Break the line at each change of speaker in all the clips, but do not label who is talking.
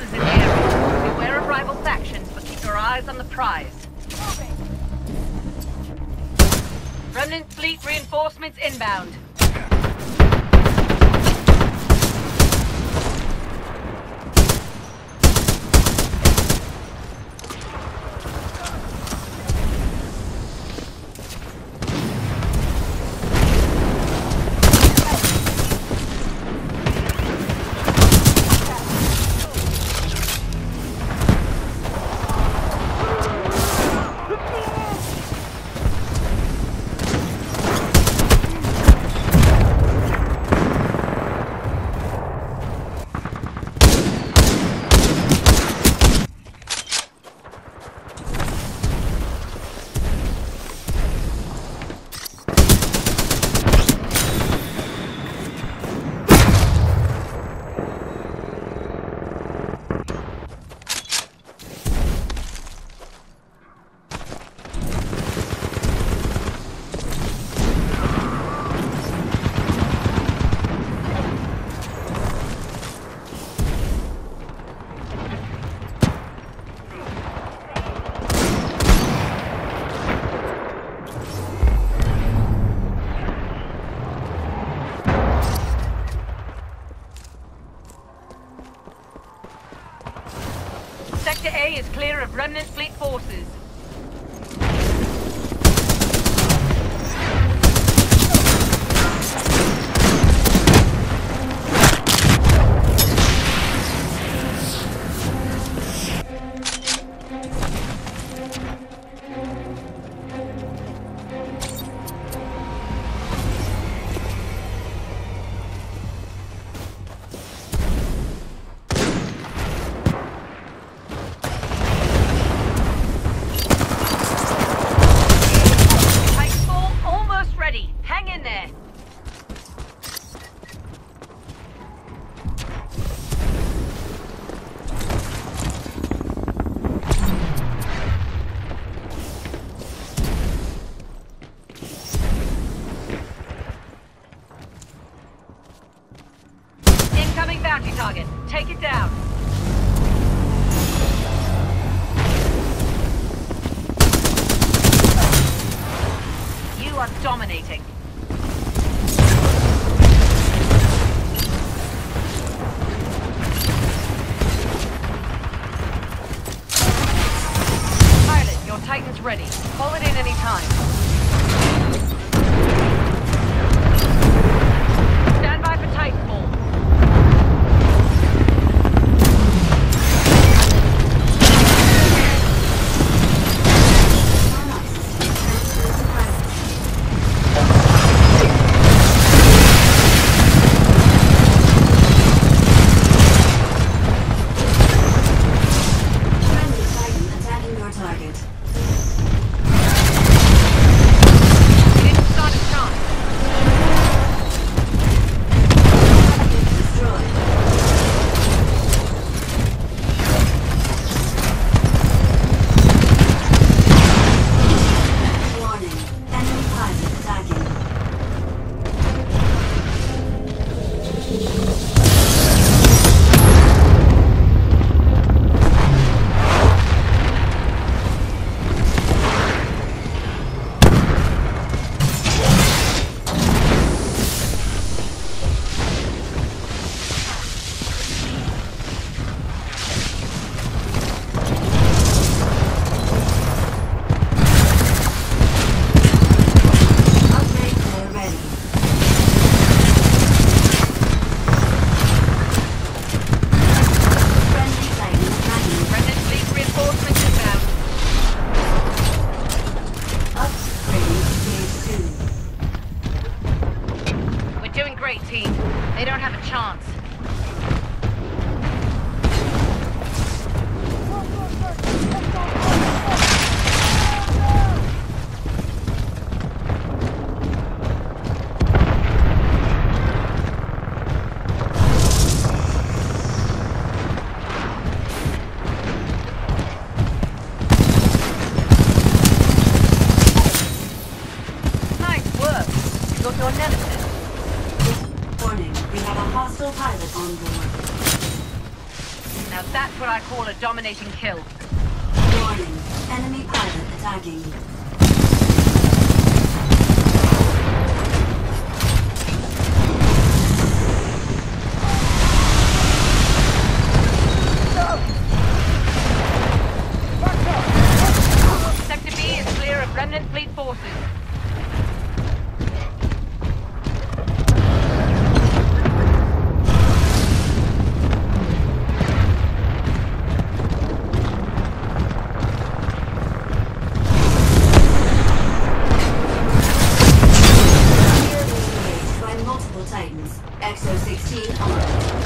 forces in the area. Beware of rival factions, but keep your eyes on the prize. Remnant fleet reinforcements inbound. Sector A is clear of Remnant fleet forces. Incoming bounty target. Take it down. You are dominating. Pilot, your Titan's ready. Call it in any time. Stand by for Titanfall. Now that's what I call a dominating kill.
Warning. Enemy pilot attacking.
Sector B is clear of remnant fleet forces.
Exo 16 armed.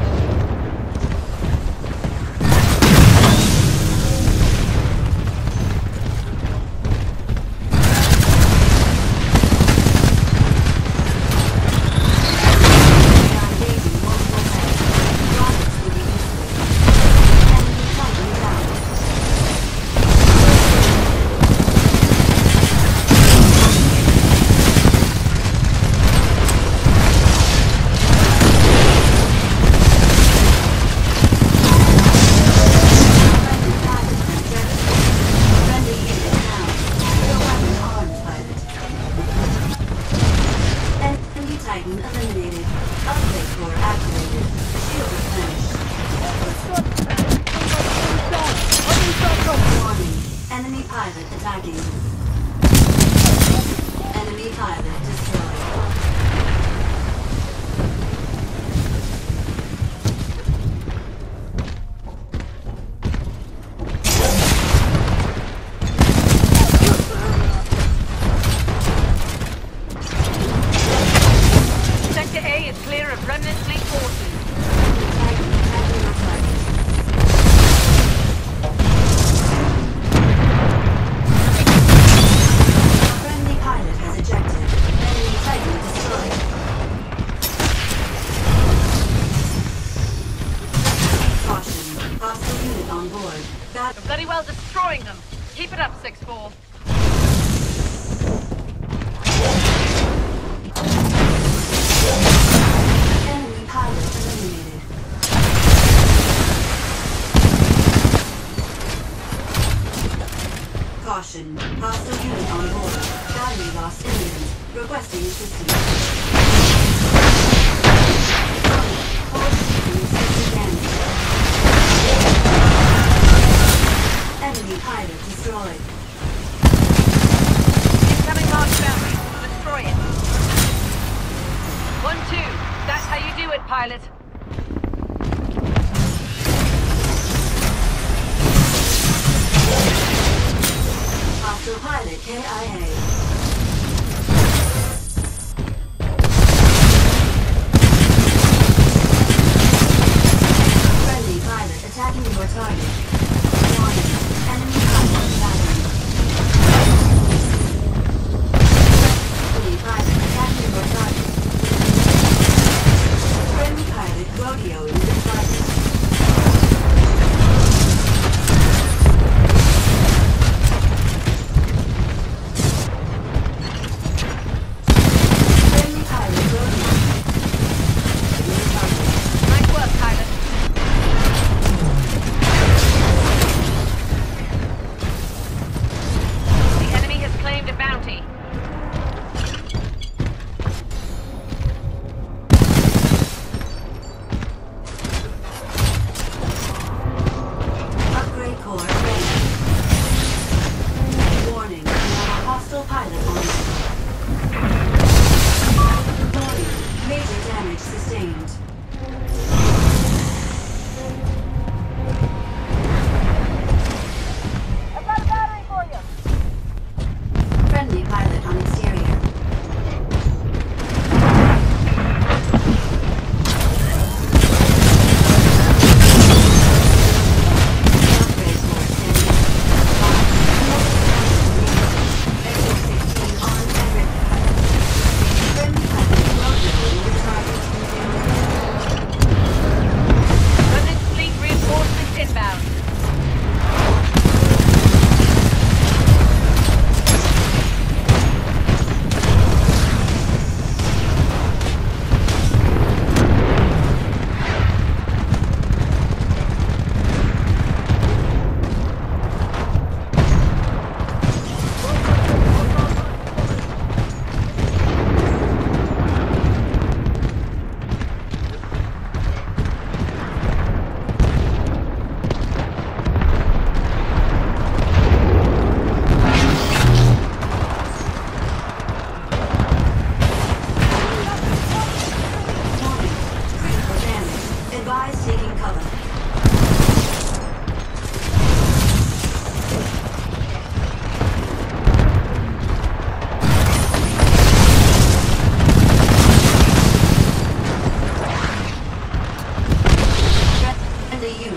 Titan eliminated. Upgrade core activated. Shield replenished. Warning. Enemy pilot attacking. Enemy pilot destroyed.
Sector A is clear of remnant fleet forces.
Friendly pilot has ejected. Enemy Titan destroyed. Caution. Hostile unit on board.
You're bloody well destroying them. Keep it up, 6-4.
Enemy pilot eliminated. Caution. Hostile unit on board. Battery loss imminent. Requesting assistance. Core seeking system damage. Enemy pilot destroyed.
Incoming large bounty. Destroy it. 1-2. That's how you do it, pilot.
Hostile pilot KIA. Friendly pilot attacking your target. Warning. Enemy pilot battering. Friendly pilot attacking your target. Friendly pilot rodeoing the target. Friendly pilot rodeoing the target.
Nice work, pilot.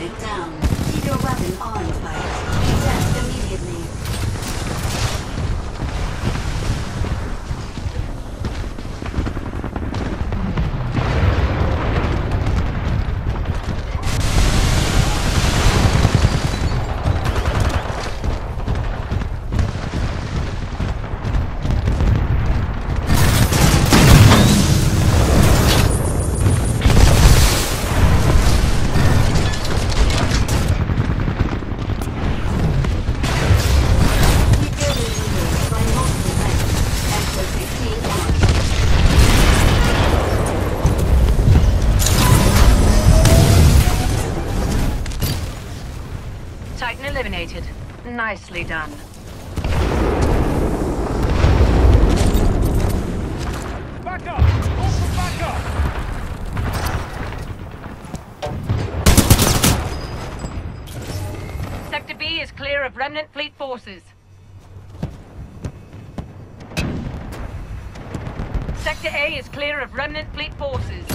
Unit down. Keep your weapon armed, pilot. Eject immediately.
Titan eliminated. Nicely done.
Back up! Also back up!
Sector B is clear of remnant fleet forces. Sector A is clear of remnant fleet forces.